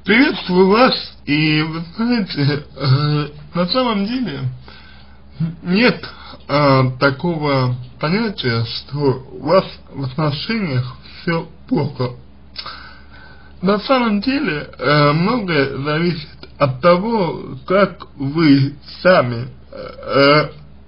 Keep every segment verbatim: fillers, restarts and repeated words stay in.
Приветствую вас, и вы знаете, э, на самом деле нет э, такого понятия, что у вас в отношениях все плохо. На самом деле э, многое зависит от того, как вы сами э,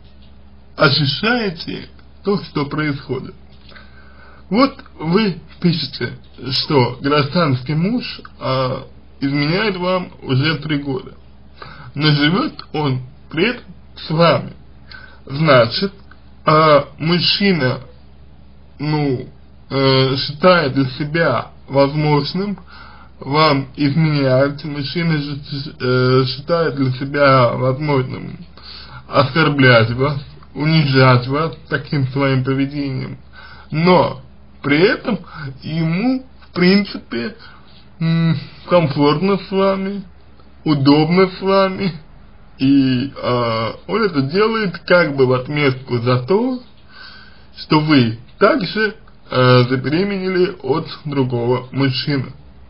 ощущаете то, что происходит. Вот вы пишете, что гражданский муж э, изменяет вам уже три года, но живет он при этом с вами. Значит, э, мужчина, ну, э, считает для себя возможным вам изменять, мужчина же, э, считает для себя возможным оскорблять вас, унижать вас таким своим поведением, но при этом ему, в принципе, комфортно с вами, удобно с вами, и э, он это делает как бы в отместку за то, что вы также э, забеременели от другого мужчины.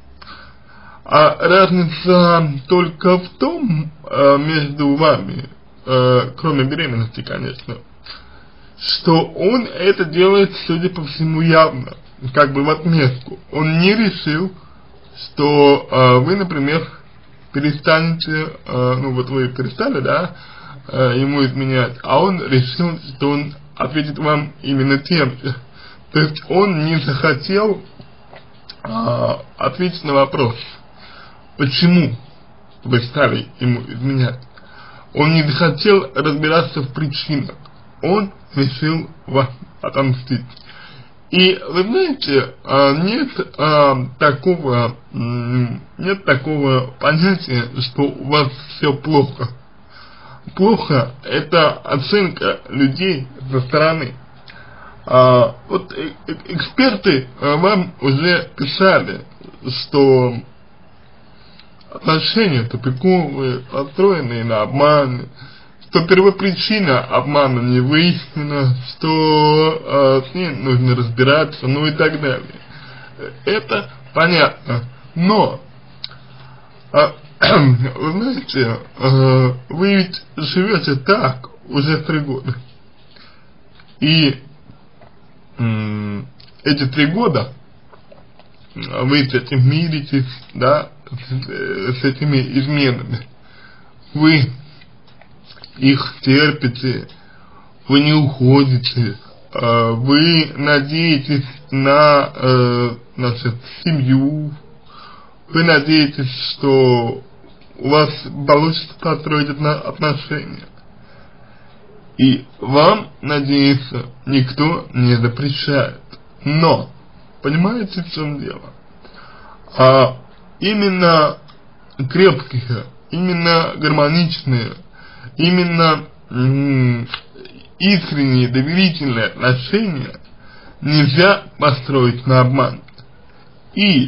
А разница только в том, э, между вами, э, кроме беременности, конечно, что он это делает, судя по всему, явно, как бы в отместку. Он не решил, что э, вы, например, перестанете, э, ну вот вы перестали, да, э, ему изменять, а он решил, что он ответит вам именно тем же. То есть он не захотел э, ответить на вопрос, почему вы стали ему изменять. Он не захотел разбираться в причинах. Он решил вам отомстить. И вы знаете, нет а, такого, нет такого понятия, что у вас все плохо. Плохо — это оценка людей со стороны. А, вот э э эксперты вам уже писали, что отношения тупиковые, построенные на обмане, что первопричина обмана не выяснена, что э, с ней нужно разбираться, ну и так далее. Это понятно. Но, э, вы знаете, э, вы ведь живете так уже три года. И э, эти три года вы с этим миритесь, да, с, с этими изменами. Вы их терпите, вы не уходите, э, вы надеетесь на э, значит, семью, вы надеетесь, что у вас получится построить отношения. И вам надеяться никто не запрещает. Но, понимаете, в чем дело? А именно крепкие, именно гармоничные, именно м- искренние, доверительные отношения нельзя построить на обман. И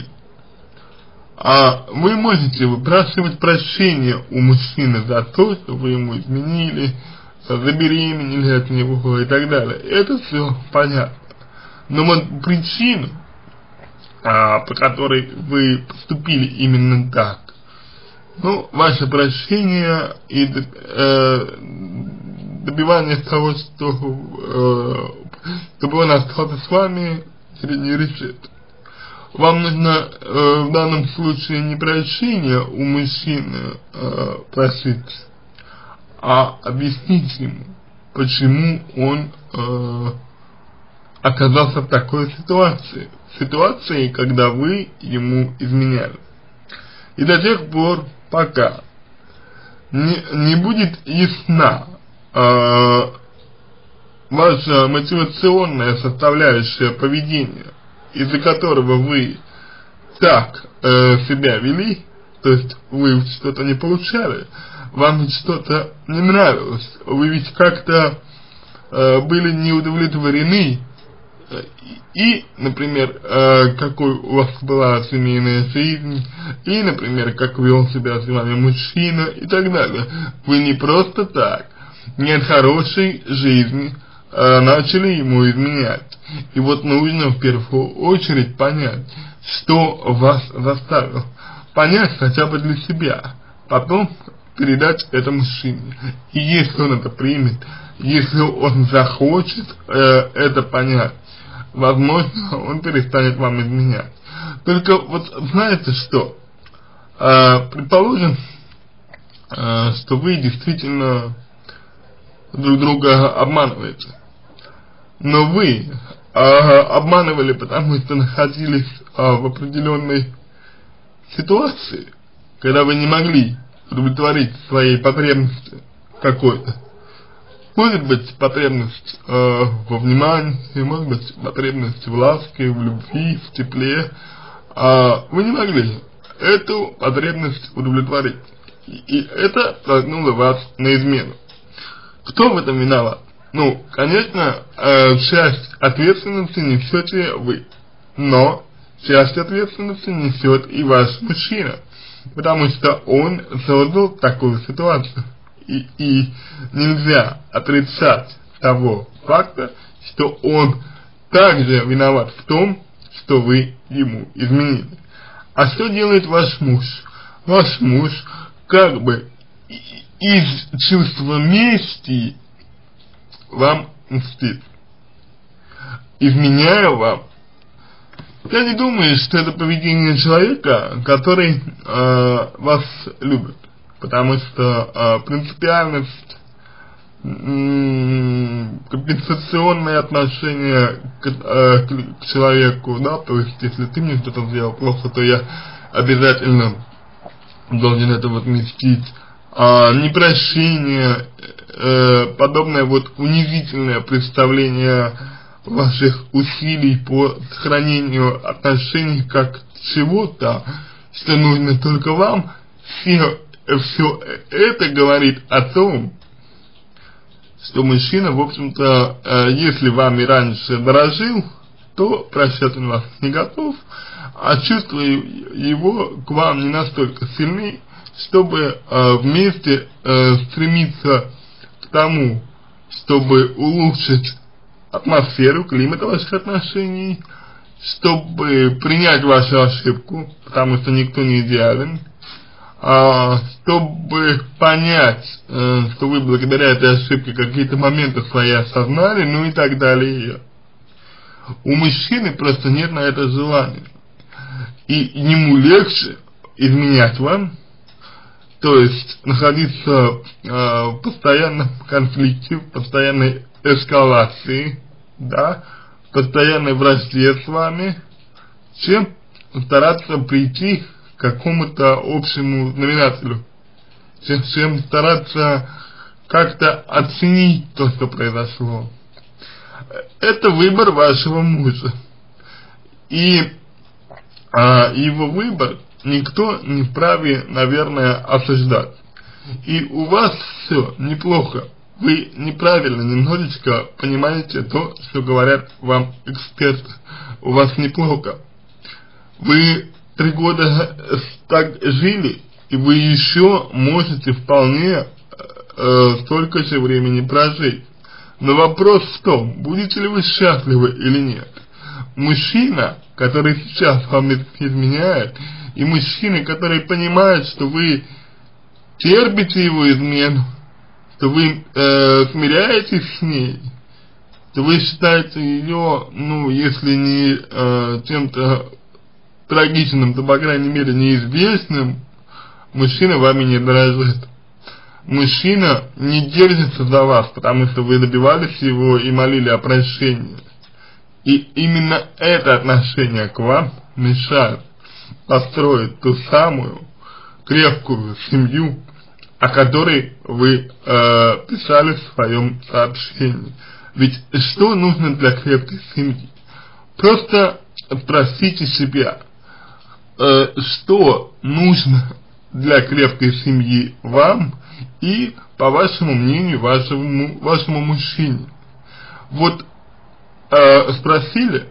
а вы можете выпрашивать прощения у мужчины за то, что вы ему изменили, забеременели от него и так далее. Это все понятно. Но вот причину, а, по которой вы поступили именно так, ну, ваше прощение и э, добивание того, что э, чтобы он остался с вами, не решит. Вам нужно э, в данном случае не прощение у мужчины э, просить, а объяснить ему, почему он э, оказался в такой ситуации. Ситуации, когда вы ему изменяли. И до тех пор, пока не, не будет ясна э, ваша мотивационная составляющая поведения, из-за которого вы так э, себя вели, то есть вы что-то не получали, вам ведь что-то не нравилось, вы ведь как-то э, были не удовлетворены, и, например, э, какой у вас была семейная жизнь, и, например, как вел себя с вами мужчина и так далее. Вы не просто так, не от хорошей жизни э, начали ему изменять. И вот нужно в первую очередь понять, что вас заставило. понять хотя бы для себя, потом передать это мужчине. И если он это примет, если он захочет э, это понять, возможно, он перестанет вам изменять. Только вот знаете что, э, предположим, э, что вы действительно друг друга обманываете, но вы э, обманывали, потому что находились э, в определенной ситуации, когда вы не могли удовлетворить своей потребности какой-то. Может быть потребность э, во внимании, может быть потребность в ласке, в любви, в тепле. А вы не могли эту потребность удовлетворить. И, и это толкнуло вас на измену. Кто в этом виноват? Ну, конечно, э, часть ответственности несете вы, но часть ответственности несет и ваш мужчина, потому что он создал такую ситуацию. И, и нельзя отрицать того факта, что он также виноват в том, что вы ему изменили. А что делает ваш муж? Ваш муж как бы из чувства мести вам мстит, изменяя вам. Я не думаю, что это поведение человека, который э, вас любит, потому что э, принципиальность, м- компенсационное отношение к, э, к, к человеку, да, то есть если ты мне что-то сделал плохо, то я обязательно должен это вот мстить, а непрощение, э, подобное вот унизительное представление ваших усилий по сохранению отношений как чего-то, что нужно только вам, все, все это говорит о том, что мужчина, в общем-то, э, если вами раньше дорожил, то прощать он вас не готов, а чувства его к вам не настолько сильны, чтобы э, вместе э, стремиться к тому, чтобы улучшить атмосферу, климат ваших отношений, чтобы принять вашу ошибку, потому что никто не идеален, а, чтобы понять, э, что вы благодаря этой ошибке какие-то моменты свои осознали, ну и так далее. У мужчины просто нет на это желания. И ему легче изменять вам, то есть находиться э, в постоянном конфликте, в постоянной эскалации, да, постоянной вражде с вами, чем стараться прийти к какому-то общему знаменателю, чем, чем стараться как-то оценить то, что произошло. Это выбор вашего мужа. И а, его выбор никто не вправе, наверное, осуждать. И у вас все неплохо. Вы неправильно немножечко понимаете то, что говорят вам эксперты. У вас неплохо. Вы три года так жили, и вы еще можете вполне э, столько же времени прожить. Но вопрос в том, будете ли вы счастливы или нет. Мужчина, который сейчас вам изменяет, и мужчина, который понимает, что вы терпите его измену, что вы э, смиряетесь с ней, что вы считаете ее, ну, если не э, чем-то трагичным, то, по крайней мере, неизвестным, мужчина вами не дорожит. Мужчина не держится за вас, потому что вы добивались его и молили о прощении. И именно это отношение к вам мешает построить ту самую крепкую семью, о которой вы э, писали в своем сообщении. Ведь что нужно для крепкой семьи? Просто спросите себя, э, что нужно для крепкой семьи вам и, по вашему мнению, вашему, вашему мужчине. Вот э, спросили,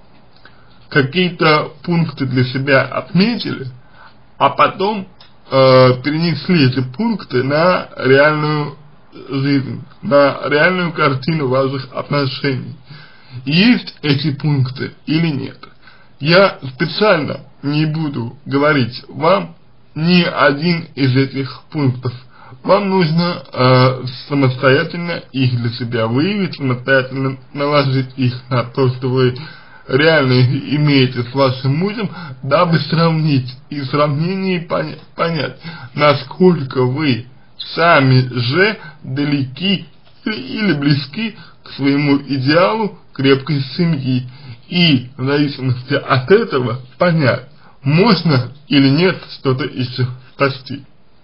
какие-то пункты для себя отметили, а потом э, перенесли эти пункты на реальную жизнь, на реальную картину ваших отношений. Есть эти пункты или нет? Я специально не буду говорить вам ни один из этих пунктов. Вам нужно э, самостоятельно их для себя выявить, самостоятельно наложить их на то, что вы реально имеете с вашим мужем, дабы сравнить и в сравнении поня понять, насколько вы сами же далеки или близки к своему идеалу крепкой семьи. И в зависимости от этого понять, можно или нет что-то еще спасти.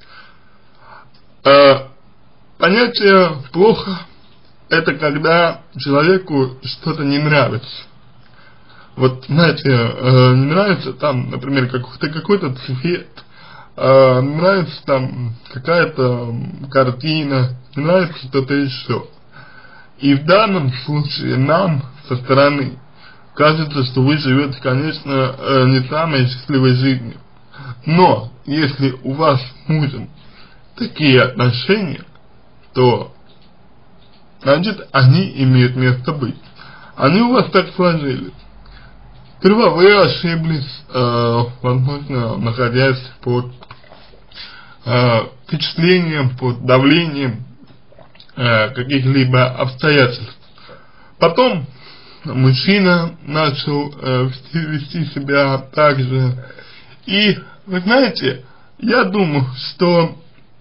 Э, понятие «плохо» — это когда человеку что-то не нравится. Вот, знаете, э, не нравится там, например, какой-то какой-то цвет, э, не нравится там какая-то картина, не нравится что-то еще. И в данном случае нам со стороны кажется, что вы живете, конечно, э, не самой счастливой жизнью. Но если у вас с мужем такие отношения, то значит они имеют место быть. Они у вас так сложились. Сперва вы ошиблись, э, возможно, находясь под э, впечатлением, под давлением э, каких-либо обстоятельств. Потом мужчина начал э, вести, вести себя так же. И, вы знаете, я думаю, что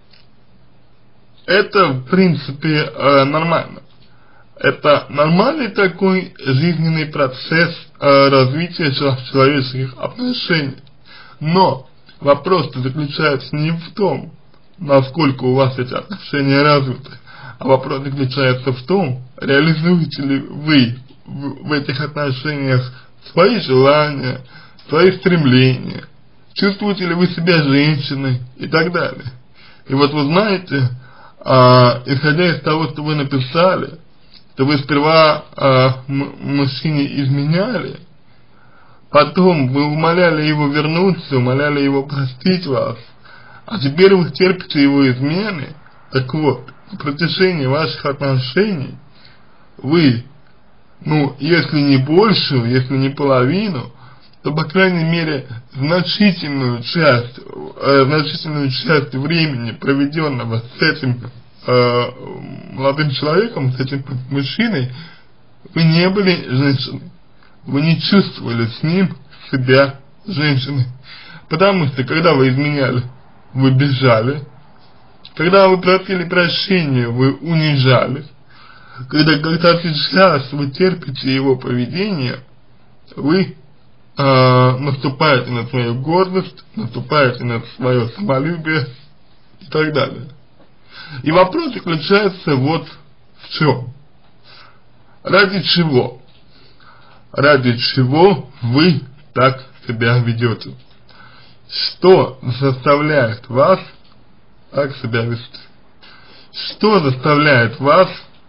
это, в принципе, э, нормально. Это нормальный такой жизненный процесс э, развития человеческих отношений. Но вопрос заключается не в том, насколько у вас эти отношения развиты, а вопрос заключается в том, реализуете ли вы в, в этих отношениях свои желания, свои стремления, чувствуете ли вы себя женщиной и так далее. И вот вы знаете, э, исходя из того, что вы написали, что вы сперва э, мужчине изменяли, потом вы умоляли его вернуться, умоляли его простить вас, а теперь вы терпите его измены. Так вот, в протяжении ваших отношений вы, ну, если не большую, если не половину, то, по крайней мере, значительную часть, э, значительную часть времени, проведенного с этим э, молодым человеком, с этим мужчиной, вы не были женщиной. Вы не чувствовали с ним себя женщиной. Потому что, когда вы изменяли, вы бежали. Когда вы просили прощения, вы унижались. Когда, когда сейчас вы терпите его поведение, вы э, наступаете на свою гордость, наступаете на свое самолюбие и так далее. И вопрос заключается вот в чем. Ради чего? Ради чего вы так себя ведете? Что заставляет вас так себя вести? Что заставляет вас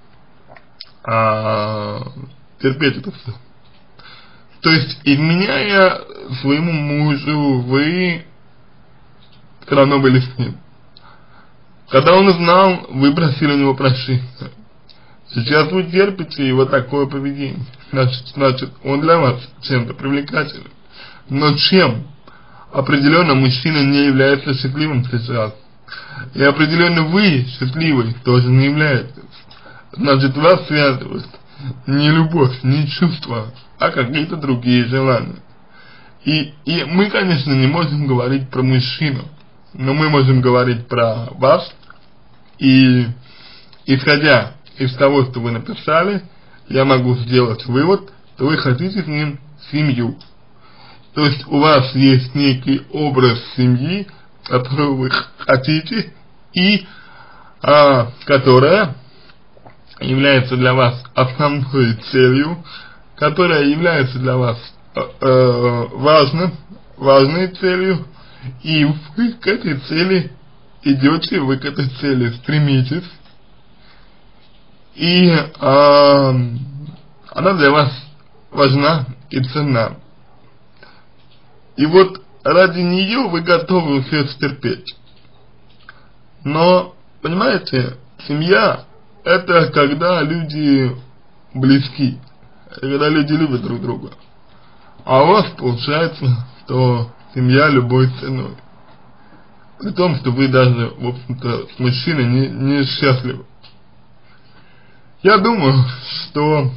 а, терпеть это все? То есть, изменяя своему мужу, вы все равно были с ним. Когда он узнал, вы просили у него прощения. Сейчас вы терпите его такое поведение. Значит, значит, он для вас чем-то привлекательным. Но чем? Определенно мужчина не является счастливым сейчас. И определенно вы счастливой тоже не являетесь. Значит, вас связывает не любовь, не чувства, а какие-то другие желания. И, и мы, конечно, не можем говорить про мужчину, но мы можем говорить про вас. И исходя из того, что вы написали, я могу сделать вывод, что вы хотите с ним семью. То есть у вас есть некий образ семьи, которую вы хотите, и а, которая является для вас основной целью, которая является для вас э, важным, важной целью, и вы к этой цели идете, вы к этой цели стремитесь, и э, она для вас важна и ценна. И вот ради нее вы готовы все стерпеть. Но, понимаете, семья — это когда люди близки, когда люди любят друг друга. А у вас получается, что семья любой ценой. При том, что вы даже, в общем-то, с мужчиной не, не счастливы. Я думаю, что,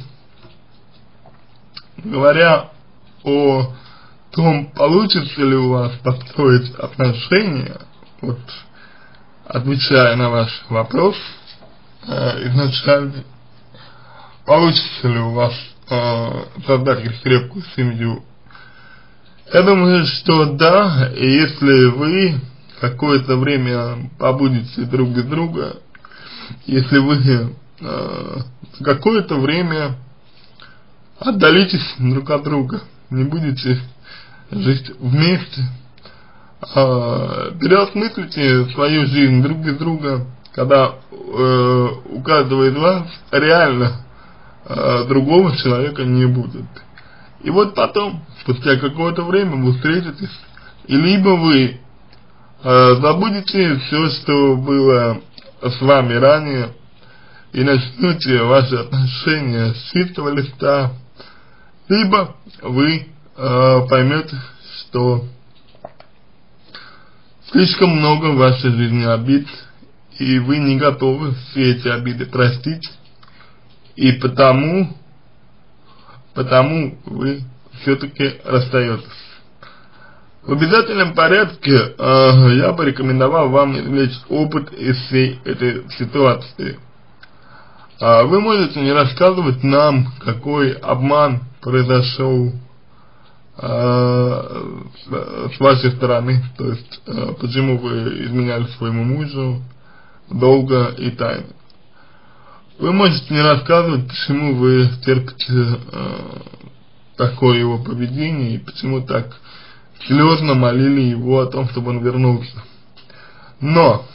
говоря о том, получится ли у вас построить отношения, вот, отвечая на ваш вопрос э, изначально, получится ли у вас э, создать крепкую семью, я думаю, что да, и если вы какое-то время побудете друг без друга, если вы э, какое-то время отдалитесь друг от друга, не будете жить вместе, э, переосмыслите свою жизнь друг без друга, когда э, у каждого из вас реально э, другого человека не будет. И вот потом, спустя какое-то время вы встретитесь, и либо вы э, забудете все, что было с вами ранее, и начнете ваши отношения с чистого листа, либо вы э, поймете, что слишком много в вашей жизни обид, и вы не готовы все эти обиды простить, и потому, потому вы все-таки расстаетесь. В обязательном порядке э, я бы рекомендовал вам извлечь опыт из всей этой ситуации. Э, вы можете не рассказывать нам, какой обман произошел э, с, с вашей стороны, то есть э, почему вы изменяли своему мужу долго и тайно. Вы можете не рассказывать, почему вы терпите э, такое его поведение и почему так слезно молили его о том, чтобы он вернулся. Но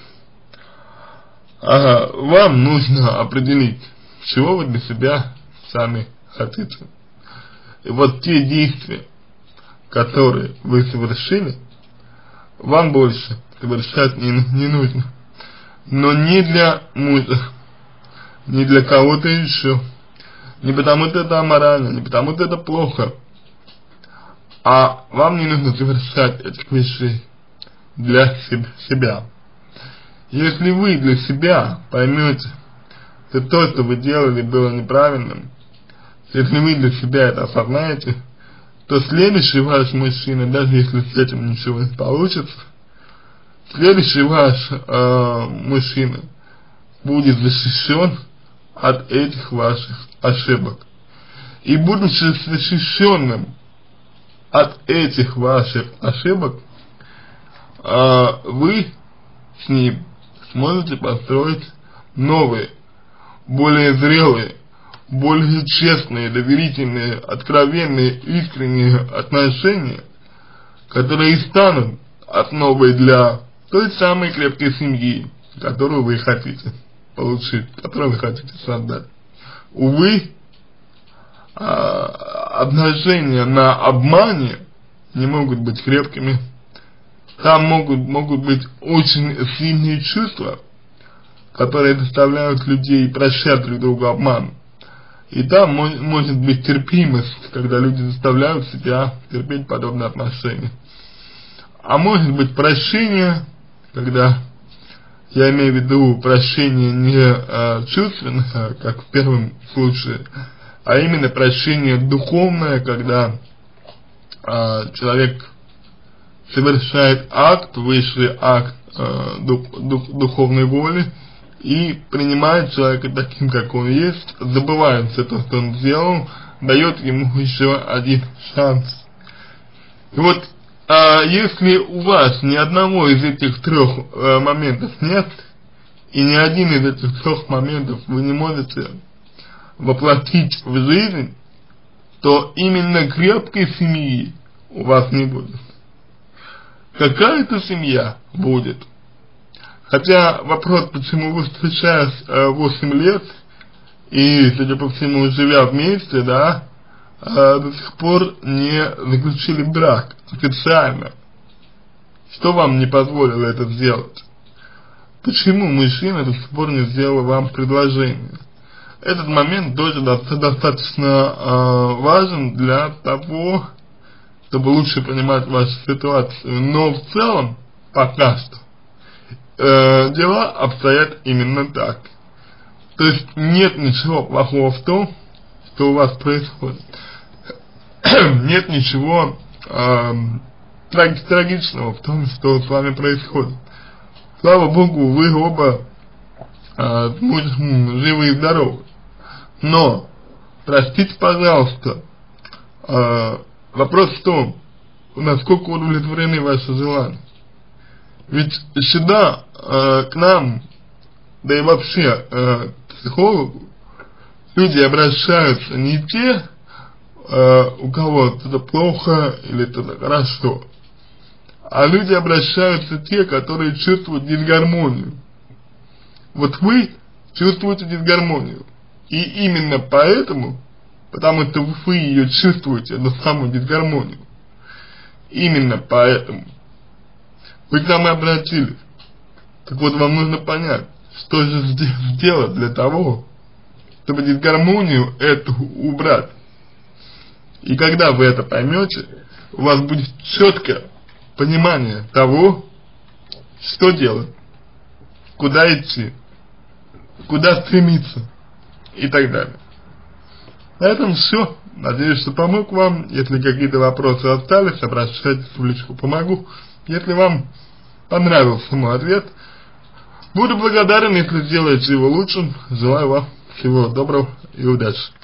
ага, вам нужно определить, чего вы для себя сами хотите. И вот те действия, которые вы совершили, вам больше совершать не, не нужно. Но не для мужа, не для кого-то еще. Не потому что это аморально, не потому что это плохо. А вам не нужно совершать этих вещей для себя. Если вы для себя поймете, что то, что вы делали, было неправильным, если вы для себя это осознаете, то следующий ваш мужчина, даже если с этим ничего не получится, следующий ваш э, мужчина будет защищен от этих ваших ошибок. И будучи защищенным от этих ваших ошибок, э, вы с ним сможете построить новые, более зрелые, более честные, доверительные, откровенные, искренние отношения, которые станут основой для той самой крепкой семьи, которую вы хотите получить, которую вы хотите создать. Увы, отношения на обмане не могут быть крепкими. Там могут, могут быть очень сильные чувства, которые заставляют людей прощать друг другу обман. И там мож, может быть терпимость, когда люди заставляют себя терпеть подобные отношения. А может быть прощение, когда, я имею в виду прощение не э, чувственное, как в первом случае, а именно прощение духовное, когда э, человек совершает акт, высший акт э, дух, дух, духовной воли, и принимает человека таким, как он есть, забывает все то, что он сделал, дает ему еще один шанс. И вот, а, если у вас ни одного из этих трех э, моментов нет, и ни один из этих трех моментов вы не можете воплотить в жизнь, то именно крепкой семьи у вас не будет. Какая-то семья будет. Хотя вопрос, почему вы встречаясь восемь лет и, судя по всему, живя вместе, да, до сих пор не заключили брак официально. Что вам не позволило это сделать? Почему мужчина до сих пор не сделал вам предложение? Этот момент тоже достаточно важен для того, чтобы лучше понимать вашу ситуацию. Но в целом, пока что, э, дела обстоят именно так. То есть нет ничего плохого в том, что у вас происходит. Нет ничего э, трагичного в том, что с вами происходит. Слава Богу, вы оба э, живы и здоровы. Но, простите, пожалуйста, э, вопрос в том, насколько удовлетворены ваши желания. Ведь сюда, э, к нам, да и вообще э, к психологу, люди обращаются не те, э, у кого что-то плохо или что-то хорошо, а люди обращаются те, которые чувствуют дисгармонию. Вот вы чувствуете дисгармонию. И именно поэтому, потому что вы ее чувствуете, эту самую дисгармонию, именно поэтому вы к нам и обратились. Так вот, вам нужно понять, что же сделать для того, чтобы дисгармонию эту убрать. И когда вы это поймете, у вас будет четкое понимание того, что делать, куда идти, куда стремиться и так далее. На этом все. Надеюсь, что помог вам. Если какие-то вопросы остались, обращайтесь в личку, помогу. Если вам понравился мой ответ, буду благодарен, если сделаете его лучшим. Желаю вам всего доброго и удачи.